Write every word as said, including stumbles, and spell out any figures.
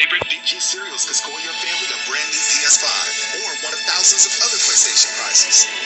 favorite D G cereals could score your family a brand new P S five or one of thousands of other PlayStation prizes.